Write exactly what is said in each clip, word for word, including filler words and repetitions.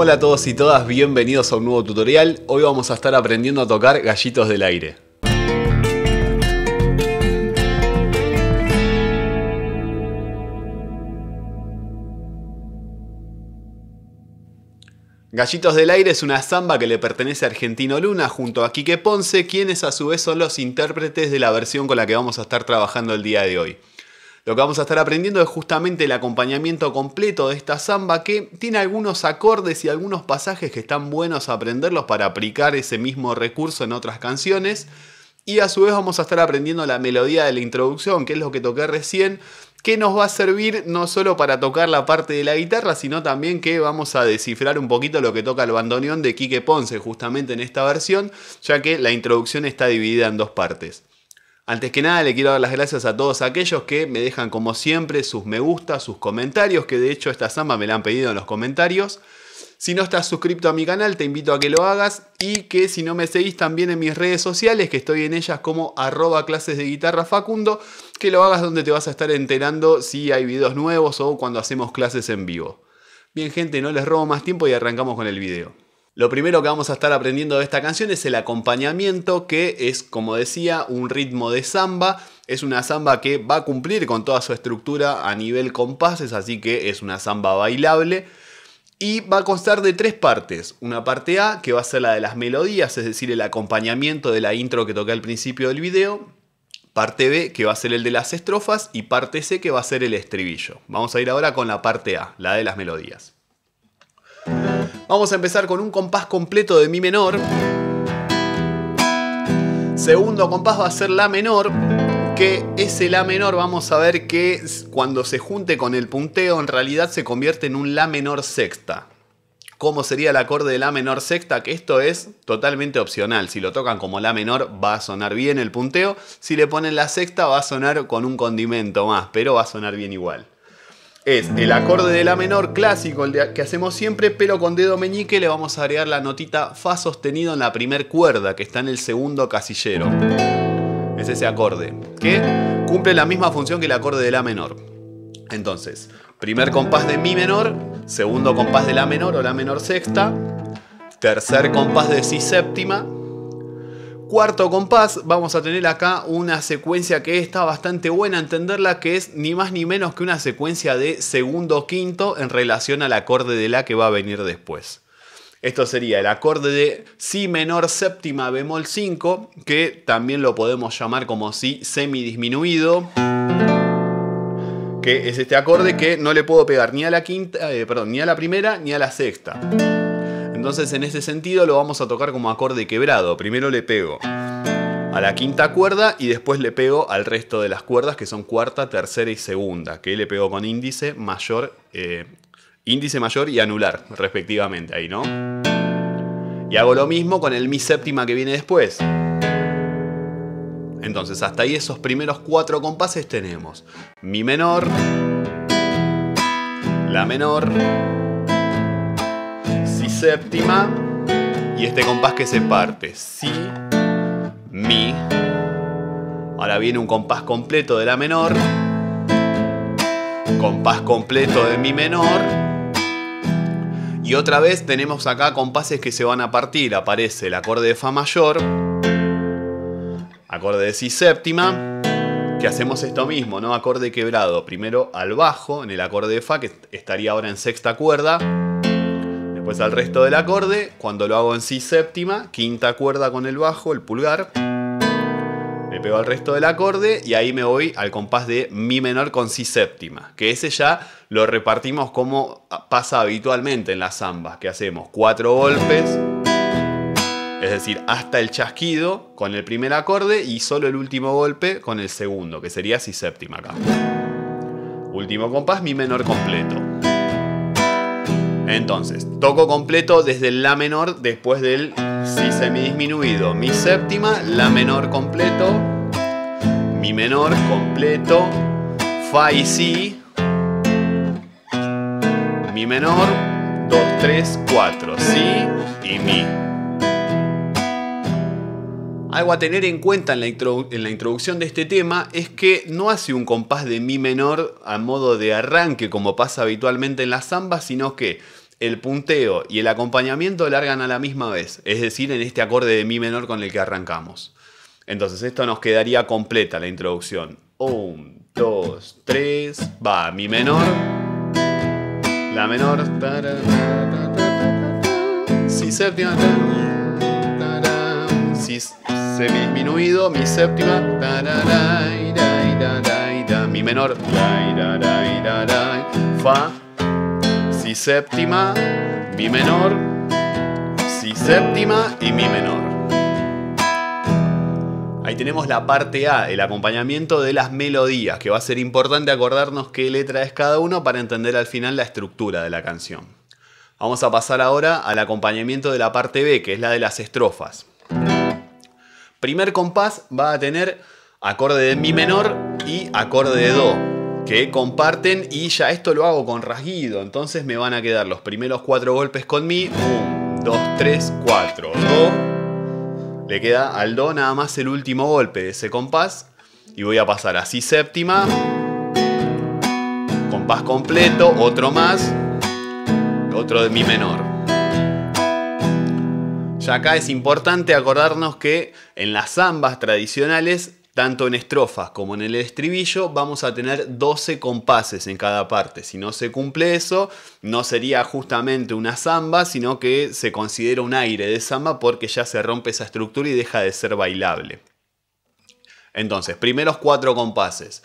Hola a todos y todas, bienvenidos a un nuevo tutorial. Hoy vamos a estar aprendiendo a tocar Gallitos del Aire. Gallitos del Aire es una samba que le pertenece a Argentino Luna junto a Quique Ponce, quienes a su vez son los intérpretes de la versión con la que vamos a estar trabajando el día de hoy. Lo que vamos a estar aprendiendo es justamente el acompañamiento completo de esta samba, que tiene algunos acordes y algunos pasajes que están buenos a aprenderlos para aplicar ese mismo recurso en otras canciones. Y a su vez vamos a estar aprendiendo la melodía de la introducción, que es lo que toqué recién, que nos va a servir no solo para tocar la parte de la guitarra, sino también que vamos a descifrar un poquito lo que toca el bandoneón de Quique Ponce justamente en esta versión, ya que la introducción está dividida en dos partes. Antes que nada le quiero dar las gracias a todos aquellos que me dejan como siempre sus me gusta, sus comentarios, que de hecho esta samba me la han pedido en los comentarios. Si no estás suscrito a mi canal te invito a que lo hagas y que si no me seguís también en mis redes sociales, que estoy en ellas como arroba clases de guitarra Facundo, que lo hagas donde te vas a estar enterando si hay videos nuevos o cuando hacemos clases en vivo. Bien gente, no les robo más tiempo y arrancamos con el video. Lo primero que vamos a estar aprendiendo de esta canción es el acompañamiento, que es, como decía, un ritmo de samba. Es una samba que va a cumplir con toda su estructura a nivel compases, así que es una samba bailable. Y va a constar de tres partes. Una parte A, que va a ser la de las melodías, es decir, el acompañamiento de la intro que toqué al principio del video. Parte B, que va a ser el de las estrofas. Y parte C, que va a ser el estribillo. Vamos a ir ahora con la parte A, la de las melodías. Vamos a empezar con un compás completo de mi menor. Segundo compás va a ser la menor, que ese la menor vamos a ver que cuando se junte con el punteo en realidad se convierte en un la menor sexta. ¿Cómo sería el acorde de la menor sexta? Que esto es totalmente opcional. Si lo tocan como la menor va a sonar bien el punteo. Si le ponen la sexta va a sonar con un condimento más, pero va a sonar bien igual. Es el acorde de la menor clásico, el de, que hacemos siempre, pero con dedo meñique le vamos a agregar la notita fa sostenido en la primer cuerda, que está en el segundo casillero. Es ese acorde, que cumple la misma función que el acorde de la menor. Entonces, primer compás de mi menor, segundo compás de la menor o la menor sexta, tercer compás de si séptima, cuarto compás, vamos a tener acá una secuencia que está bastante buena entenderla, que es ni más ni menos que una secuencia de segundo quinto en relación al acorde de la que va a venir después. Esto sería el acorde de si menor séptima bemol cinco, que también lo podemos llamar como si semidisminuido, que es este acorde que no le puedo pegar ni a la quinta, eh, perdón, ni a la primera ni a la sexta. Entonces en ese sentido lo vamos a tocar como acorde quebrado. Primero le pego a la quinta cuerda y después le pego al resto de las cuerdas, que son cuarta, tercera y segunda, que le pego con índice mayor, eh, índice mayor y anular respectivamente, ahí, ¿no? Y hago lo mismo con el mi séptima que viene después. Entonces hasta ahí esos primeros cuatro compases tenemos mi menor, la menor, si séptima y este compás que se parte, si, mi. Ahora viene un compás completo de la menor, compás completo de mi menor y otra vez tenemos acá compases que se van a partir. Aparece el acorde de fa mayor, acorde de si séptima, que hacemos esto mismo, ¿no? Acorde quebrado, primero al bajo en el acorde de fa, que estaría ahora en sexta cuerda. Después al resto del acorde, cuando lo hago en si séptima, quinta cuerda con el bajo, el pulgar. Le pego al resto del acorde y ahí me voy al compás de mi menor con si séptima. Que ese ya lo repartimos como pasa habitualmente en las zambas. Que hacemos cuatro golpes, es decir, hasta el chasquido con el primer acorde y solo el último golpe con el segundo, que sería si séptima acá. Último compás, mi menor completo. Entonces, toco completo desde el la menor después del si semidisminuido. Mi séptima, la menor completo, mi menor completo, fa y si, mi menor, dos, tres, cuatro, si y mi. Algo a tener en cuenta en la, introdu en la introducción de este tema es que no hace un compás de mi menor a modo de arranque como pasa habitualmente en la samba, sino que el punteo y el acompañamiento largan a la misma vez, es decir, en este acorde de mi menor con el que arrancamos. Entonces esto nos quedaría completa la introducción. Un, dos, tres, va, mi menor, la menor, si séptima, si semidisminuido, mi séptima, mi menor, fa, si séptima, mi menor, si séptima y mi menor. Ahí tenemos la parte A, el acompañamiento de las melodías, que va a ser importante acordarnos qué letra es cada uno para entender al final la estructura de la canción. Vamos a pasar ahora al acompañamiento de la parte B, que es la de las estrofas. Primer compás va a tener acorde de mi menor y acorde de do, que comparten, y ya esto lo hago con rasguido, entonces me van a quedar los primeros cuatro golpes con mi, uno, dos, tres, cuatro, do. Le queda al do nada más el último golpe de ese compás y voy a pasar a si séptima, compás completo, otro más, otro de mi menor. Ya acá es importante acordarnos que en las zambas tradicionales, tanto en estrofas como en el estribillo, vamos a tener doce compases en cada parte. Si no se cumple eso, no sería justamente una zamba, sino que se considera un aire de zamba porque ya se rompe esa estructura y deja de ser bailable. Entonces, primeros cuatro compases.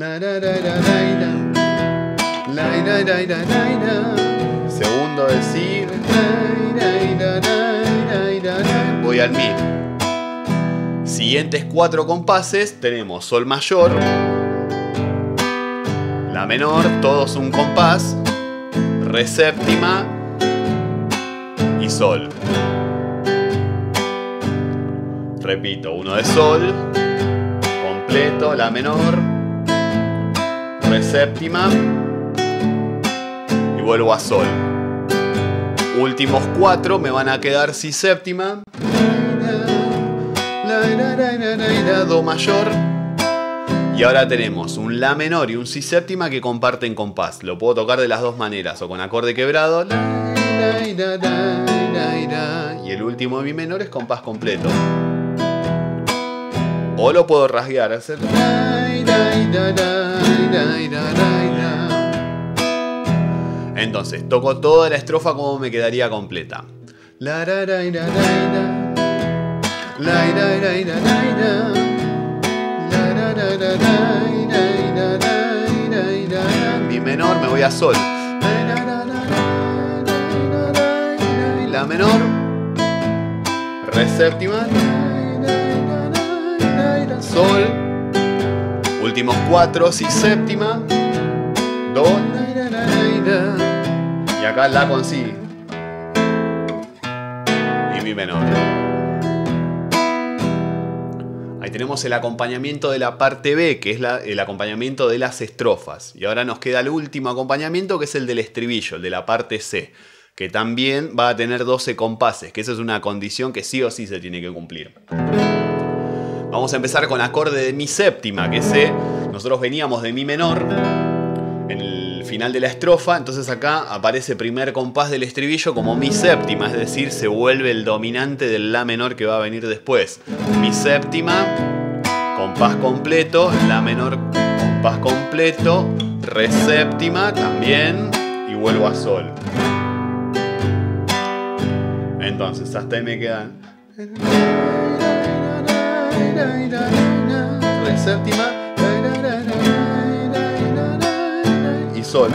Segundo decir. Voy al mi. Siguientes cuatro compases tenemos sol mayor, la menor, todos un compás, re séptima y sol. Repito, uno de sol, completo, la menor, re séptima y vuelvo a sol. Últimos cuatro me van a quedar si séptima, do mayor, y ahora tenemos un la menor y un si séptima que comparten compás. Lo puedo tocar de las dos maneras, o con acorde quebrado, y el último de mi menor es compás completo, o lo puedo rasguear, hacer. Entonces toco toda la estrofa como me quedaría completa. Mi menor me voy a sol. La menor, re séptima, sol, últimos cuatro, si séptima, do, y acá la con si y mi menor. Ahí tenemos el acompañamiento de la parte B, que es la, el acompañamiento de las estrofas. Y ahora nos queda el último acompañamiento, que es el del estribillo, el de la parte C, que también va a tener doce compases, que esa es una condición que sí o sí se tiene que cumplir. Vamos a empezar con acorde de mi séptima, que C. Nosotros veníamos de mi menor en el final de la estrofa, entonces acá aparece primer compás del estribillo como mi séptima, es decir, se vuelve el dominante del la menor que va a venir después. Mi séptima, compás completo, la menor, compás completo, re séptima también y vuelvo a sol. Entonces hasta ahí me quedan re séptima y sol.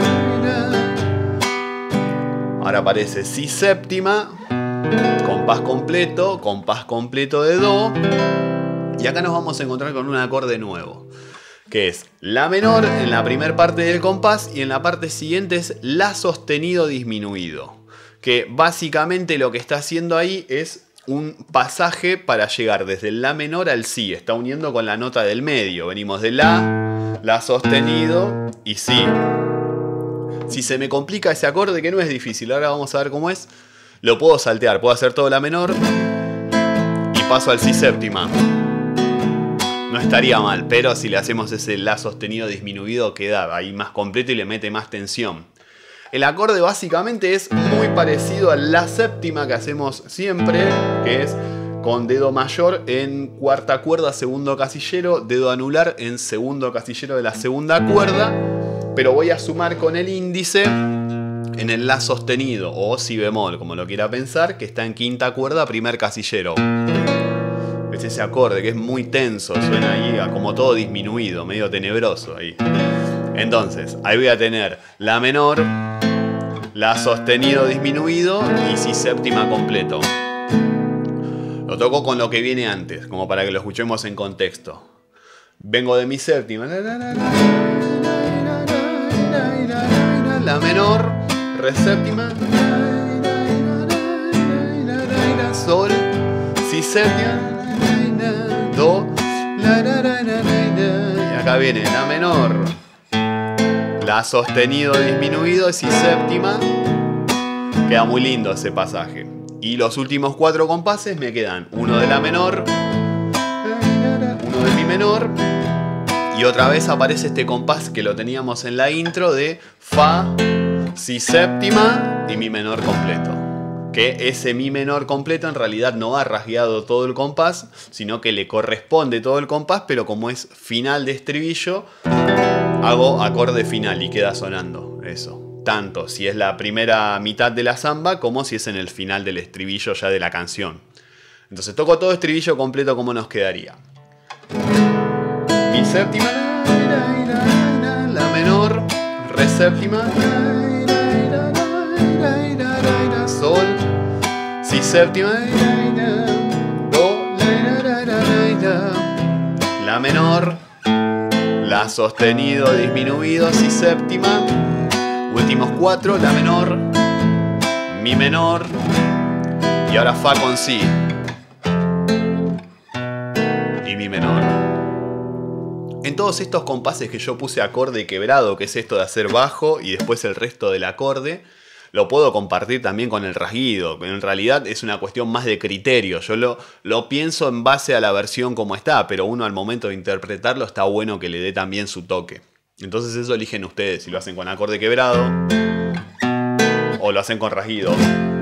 Ahora aparece si séptima, compás completo, compás completo de do, y acá nos vamos a encontrar con un acorde nuevo, que es la menor en la primera parte del compás y en la parte siguiente es la sostenido disminuido, que básicamente lo que está haciendo ahí es un pasaje para llegar desde el la menor al si, está uniendo con la nota del medio, venimos de la, la sostenido y si. Si se me complica ese acorde, que no es difícil, ahora vamos a ver cómo es, lo puedo saltear, puedo hacer todo la menor y paso al si séptima. No estaría mal, pero si le hacemos ese la sostenido disminuido queda ahí más completo y le mete más tensión. El acorde básicamente es muy parecido a la séptima que hacemos siempre, que es con dedo mayor en cuarta cuerda, segundo casillero, dedo anular en segundo casillero de la segunda cuerda, pero voy a sumar con el índice en el la sostenido o si bemol, como lo quiera pensar, que está en quinta cuerda, primer casillero. Es ese acorde que es muy tenso, suena ahí como todo disminuido, medio tenebroso ahí. Entonces, ahí voy a tener la menor, la sostenido disminuido y si séptima completo. Lo toco con lo que viene antes, como para que lo escuchemos en contexto. Vengo de mi séptima, la menor, re séptima, sol, si séptima, do, y acá viene la menor, la sostenido disminuido, si séptima. Queda muy lindo ese pasaje. Y los últimos cuatro compases me quedan uno de la menor, uno de mi menor, y otra vez aparece este compás que lo teníamos en la intro de fa, si séptima y mi menor completo. Que ese mi menor completo en realidad no ha rasgueado todo el compás, sino que le corresponde todo el compás, pero como es final de estribillo, hago acorde final y queda sonando eso. Tanto si es la primera mitad de la samba como si es en el final del estribillo ya de la canción. Entonces toco todo estribillo completo como nos quedaría. Mi séptima, la menor, re séptima, sol, si séptima, do, la menor, la sostenido disminuido, si séptima. Últimos cuatro, la menor, mi menor y ahora fa con si y mi menor. En todos estos compases que yo puse acorde quebrado, que es esto de hacer bajo y después el resto del acorde, lo puedo compartir también con el rasguido. En realidad es una cuestión más de criterio. Yo lo, lo pienso en base a la versión como está, pero uno al momento de interpretarlo está bueno que le dé también su toque. Entonces eso eligen ustedes, si lo hacen con acorde quebrado o lo hacen con rasguido.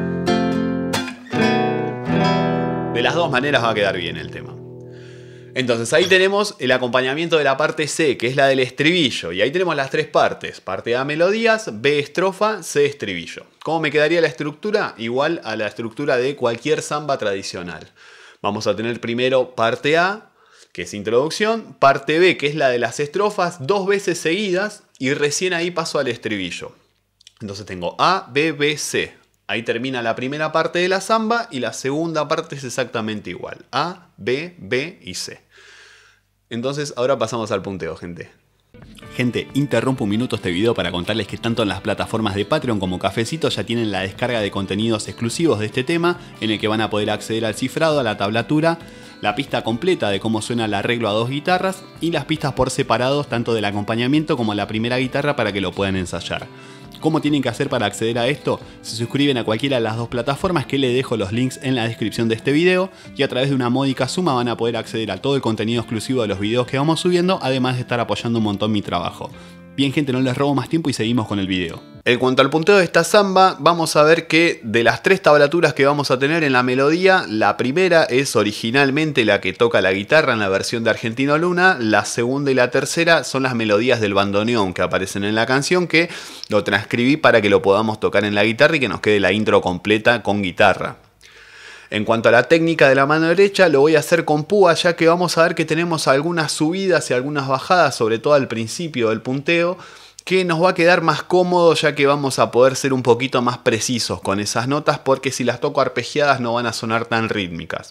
De las dos maneras va a quedar bien el tema. Entonces ahí tenemos el acompañamiento de la parte C, que es la del estribillo. Y ahí tenemos las tres partes. Parte A, melodías, B, estrofa, C, estribillo. ¿Cómo me quedaría la estructura? Igual a la estructura de cualquier samba tradicional. Vamos a tener primero parte A, que es introducción, parte B, que es la de las estrofas, dos veces seguidas, y recién ahí paso al estribillo. Entonces tengo A, B, B, C. Ahí termina la primera parte de la samba y la segunda parte es exactamente igual. A, B, B y C. Entonces ahora pasamos al punteo, gente. Gente, interrumpo un minuto este video para contarles que tanto en las plataformas de Patreon como Cafecito ya tienen la descarga de contenidos exclusivos de este tema, en el que van a poder acceder al cifrado, a la tablatura, la pista completa de cómo suena el arreglo a dos guitarras y las pistas por separados tanto del acompañamiento como la primera guitarra para que lo puedan ensayar. ¿Cómo tienen que hacer para acceder a esto? Se suscriben a cualquiera de las dos plataformas que les dejo los links en la descripción de este video y a través de una módica suma van a poder acceder a todo el contenido exclusivo de los videos que vamos subiendo, además de estar apoyando un montón mi trabajo. Bien, gente, no les robo más tiempo y seguimos con el video. En cuanto al punteo de esta samba, vamos a ver que de las tres tablaturas que vamos a tener en la melodía, la primera es originalmente la que toca la guitarra en la versión de Argentino Luna, la segunda y la tercera son las melodías del bandoneón que aparecen en la canción, que lo transcribí para que lo podamos tocar en la guitarra y que nos quede la intro completa con guitarra. En cuanto a la técnica de la mano derecha, lo voy a hacer con púa, ya que vamos a ver que tenemos algunas subidas y algunas bajadas, sobre todo al principio del punteo, que nos va a quedar más cómodo, ya que vamos a poder ser un poquito más precisos con esas notas, porque si las toco arpegiadas no van a sonar tan rítmicas.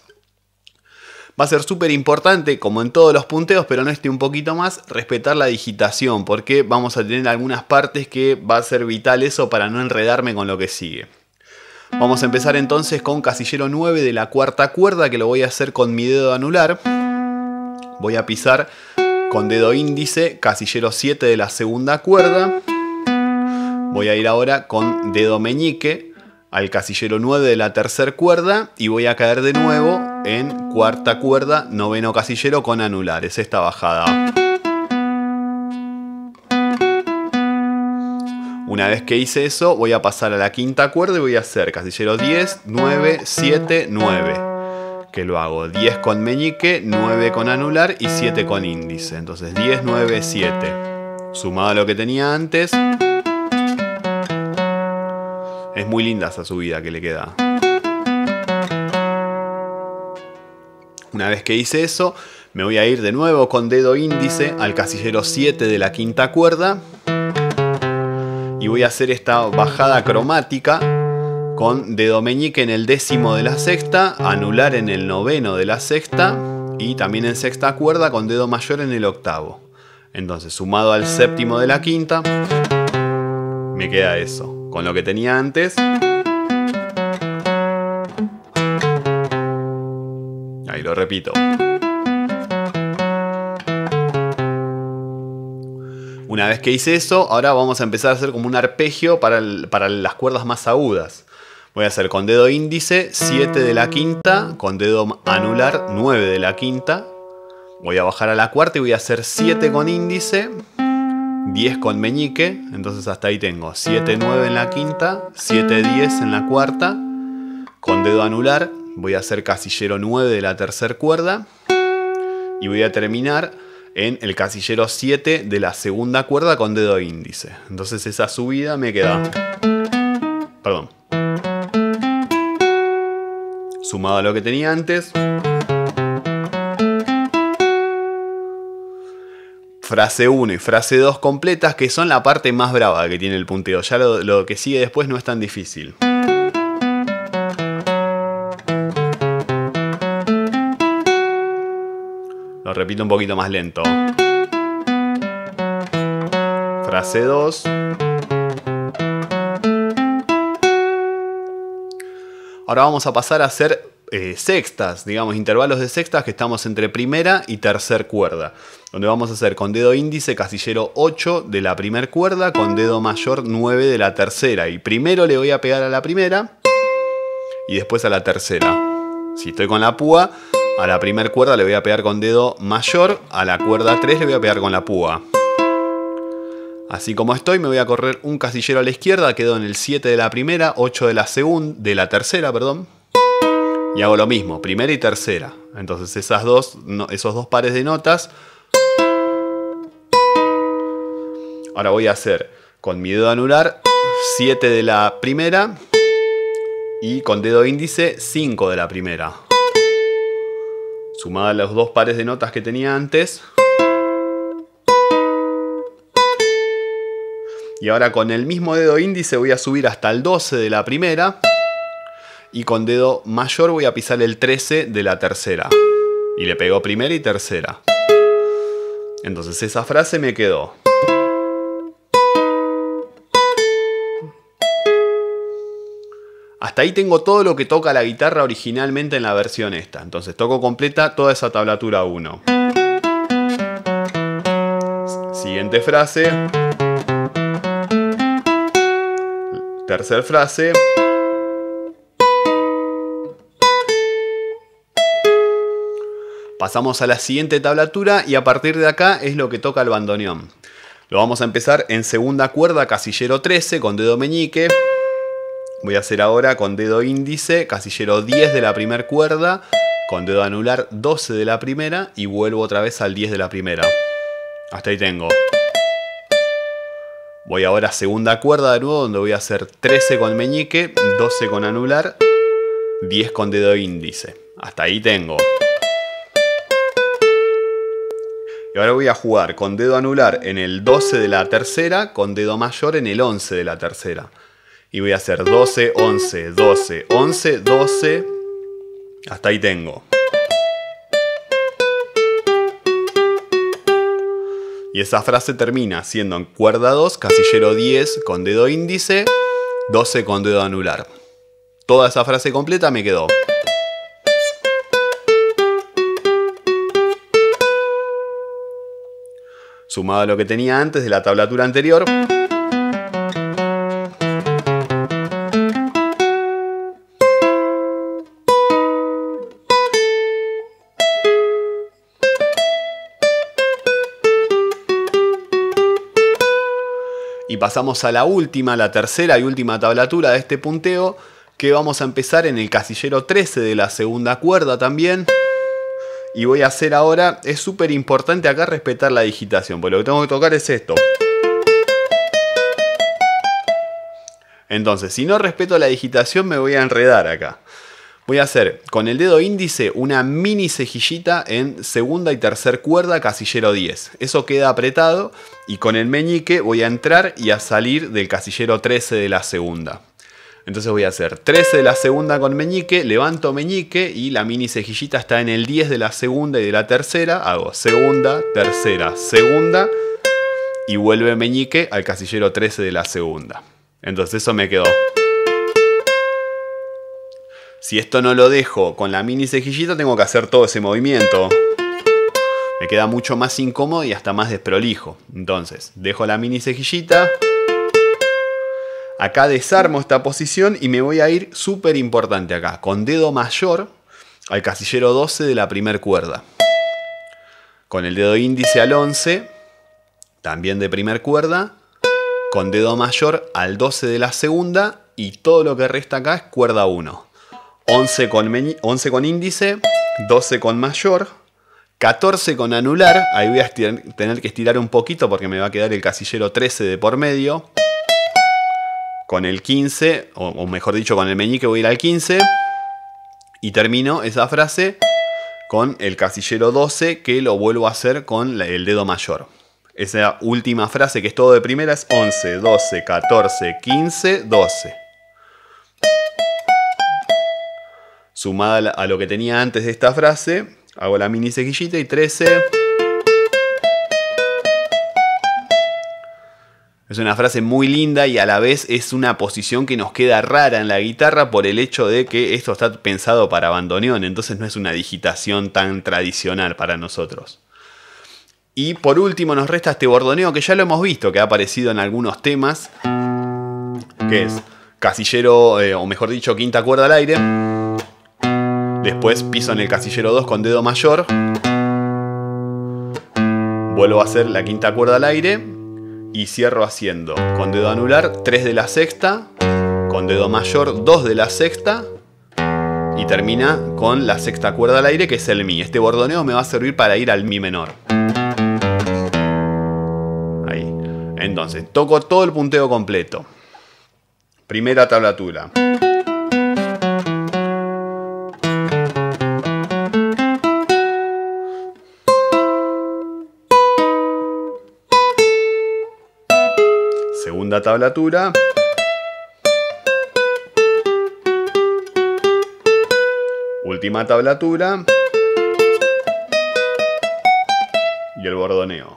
Va a ser súper importante, como en todos los punteos, pero en este un poquito más, respetar la digitación, porque vamos a tener algunas partes que va a ser vital eso para no enredarme con lo que sigue. Vamos a empezar entonces con casillero nueve de la cuarta cuerda, que lo voy a hacer con mi dedo anular. Voy a pisar con dedo índice, casillero siete de la segunda cuerda. Voy a ir ahora con dedo meñique al casillero nueve de la tercera cuerda y voy a caer de nuevo en cuarta cuerda, noveno casillero con anular. Es esta bajada. Una vez que hice eso, voy a pasar a la quinta cuerda y voy a hacer casillero diez, nueve, siete, nueve. Que lo hago diez con meñique, nueve con anular y siete con índice. Entonces diez, nueve, siete. Sumado a lo que tenía antes. Es muy linda esa subida que le queda. Una vez que hice eso, me voy a ir de nuevo con dedo índice al casillero siete de la quinta cuerda. Y voy a hacer esta bajada cromática con dedo meñique en el décimo de la sexta, anular en el noveno de la sexta y también en sexta cuerda con dedo mayor en el octavo. Entonces, sumado al séptimo de la quinta, me queda eso. Con lo que tenía antes. Ahí lo repito. Una vez que hice eso, ahora vamos a empezar a hacer como un arpegio para, el, para las cuerdas más agudas. Voy a hacer con dedo índice siete de la quinta, con dedo anular nueve de la quinta. Voy a bajar a la cuarta y voy a hacer siete con índice, diez con meñique. Entonces hasta ahí tengo siete, nueve en la quinta, siete, diez en la cuarta. Con dedo anular voy a hacer casillero nueve de la tercera cuerda. Y voy a terminar en el casillero siete de la segunda cuerda con dedo índice. Entonces esa subida me queda... Perdón. Sumado a lo que tenía antes. Frase uno y frase dos completas, que son la parte más brava que tiene el punteo. Ya lo, lo que sigue después no es tan difícil. Lo repito un poquito más lento. Frase dos. Ahora vamos a pasar a hacer eh, sextas, digamos, intervalos de sextas que estamos entre primera y tercer cuerda. Donde vamos a hacer con dedo índice casillero ocho de la primera cuerda, con dedo mayor nueve de la tercera. Y primero le voy a pegar a la primera y después a la tercera. Si estoy con la púa, a la primera cuerda le voy a pegar con dedo mayor, a la cuerda tres le voy a pegar con la púa. Así como estoy, me voy a correr un casillero a la izquierda, quedo en el siete de la primera, ocho de la segunda, de la tercera, perdón. Y hago lo mismo, primera y tercera. Entonces esas dos, no, esos dos pares de notas. Ahora voy a hacer con mi dedo anular siete de la primera y con dedo índice cinco de la primera. Sumada a los dos pares de notas que tenía antes. Y ahora con el mismo dedo índice voy a subir hasta el doce de la primera. Y con dedo mayor voy a pisar el trece de la tercera. Y le pego primera y tercera. Entonces esa frase me quedó. Hasta ahí tengo todo lo que toca la guitarra originalmente en la versión esta. Entonces toco completa toda esa tablatura uno. Siguiente frase. Tercer frase. Pasamos a la siguiente tablatura y a partir de acá es lo que toca el bandoneón. Lo vamos a empezar en segunda cuerda, casillero trece con dedo meñique. Voy a hacer ahora con dedo índice, casillero diez de la primera cuerda, con dedo anular doce de la primera y vuelvo otra vez al diez de la primera. Hasta ahí tengo. Voy ahora a segunda cuerda de nuevo, donde voy a hacer trece con meñique, doce con anular, diez con dedo índice. Hasta ahí tengo. Y ahora voy a jugar con dedo anular en el doce de la tercera, con dedo mayor en el once de la tercera. Y voy a hacer doce, once, doce, once, doce. Hasta ahí tengo. Y esa frase termina siendo en cuerda dos, casillero diez con dedo índice, doce con dedo anular. Toda esa frase completa me quedó. Sumado a lo que tenía antes de la tablatura anterior. Y pasamos a la última, la tercera y última tablatura de este punteo, que vamos a empezar en el casillero trece de la segunda cuerda también. Y voy a hacer ahora, es súper importante acá respetar la digitación, porque lo que tengo que tocar es esto. Entonces, si no respeto la digitación me voy a enredar acá. Voy a hacer con el dedo índice una mini cejillita en segunda y tercer cuerda, casillero diez. Eso queda apretado y con el meñique voy a entrar y a salir del casillero trece de la segunda. Entonces voy a hacer trece de la segunda con meñique, levanto meñique y la mini cejillita está en el diez de la segunda y de la tercera. Hago segunda, tercera, segunda y vuelve meñique al casillero trece de la segunda. Entonces eso me quedó. Si esto no lo dejo con la mini cejillita, tengo que hacer todo ese movimiento. Me queda mucho más incómodo y hasta más desprolijo. Entonces, dejo la mini cejillita. Acá desarmo esta posición y me voy a ir, súper importante acá, con dedo mayor al casillero doce de la primera cuerda. Con el dedo índice al once, también de primera cuerda. Con dedo mayor al doce de la segunda y todo lo que resta acá es cuerda uno. once con, once con índice, doce con mayor, catorce con anular. Ahí voy a tener que estirar un poquito porque me va a quedar el casillero trece de por medio. Con el quince, o, o mejor dicho con el meñique voy a ir al quince. Y termino esa frase con el casillero doce, que lo vuelvo a hacer con el dedo mayor. Esa última frase, que es todo de primera, es once, doce, catorce, quince, doce. Sumada a lo que tenía antes de esta frase, hago la mini cejillita y trece. Es una frase muy linda y a la vez es una posición que nos queda rara en la guitarra por el hecho de que esto está pensado para bandoneón, entonces no es una digitación tan tradicional para nosotros. Y por último nos resta este bordoneo que ya lo hemos visto, que ha aparecido en algunos temas, que es casillero, eh, o mejor dicho, quinta cuerda al aire. Después piso en el casillero dos con dedo mayor. Vuelvo a hacer la quinta cuerda al aire. Y cierro haciendo con dedo anular tres de la sexta, con dedo mayor dos de la sexta y termina con la sexta cuerda al aire, que es el mi. Este bordoneo me va a servir para ir al mi menor. Ahí. Entonces, toco todo el punteo completo. Primera tablatura. Segunda tablatura. Última tablatura. Y el bordoneo.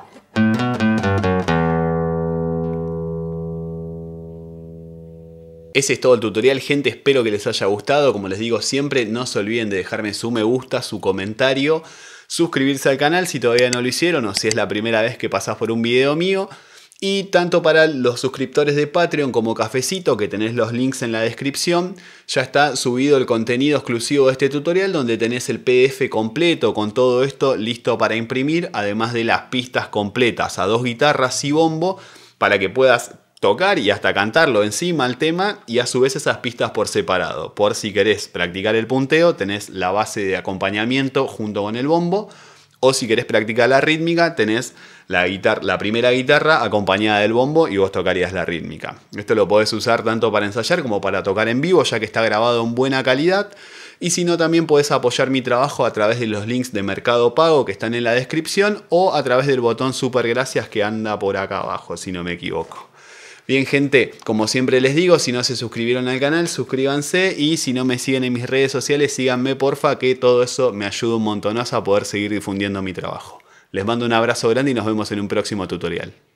Ese es todo el tutorial, gente. Espero que les haya gustado. Como les digo siempre, no se olviden de dejarme su me gusta, su comentario, suscribirse al canal si todavía no lo hicieron o si es la primera vez que pasás por un video mío. Y tanto para los suscriptores de Patreon como Cafecito, que tenés los links en la descripción, ya está subido el contenido exclusivo de este tutorial donde tenés el P D F completo con todo esto listo para imprimir, además de las pistas completas a dos guitarras y bombo para que puedas tocar y hasta cantarlo encima al tema, y a su vez esas pistas por separado. Por si querés practicar el punteo, tenés la base de acompañamiento junto con el bombo. O si querés practicar la rítmica, tenés la, guitarra, la primera guitarra acompañada del bombo y vos tocarías la rítmica. Esto lo podés usar tanto para ensayar como para tocar en vivo, ya que está grabado en buena calidad. Y si no, también podés apoyar mi trabajo a través de los links de Mercado Pago que están en la descripción o a través del botón Super Gracias que anda por acá abajo, si no me equivoco. Bien, gente, como siempre les digo, si no se suscribieron al canal, suscríbanse, y si no me siguen en mis redes sociales, síganme porfa, que todo eso me ayuda un montonazo a poder seguir difundiendo mi trabajo. Les mando un abrazo grande y nos vemos en un próximo tutorial.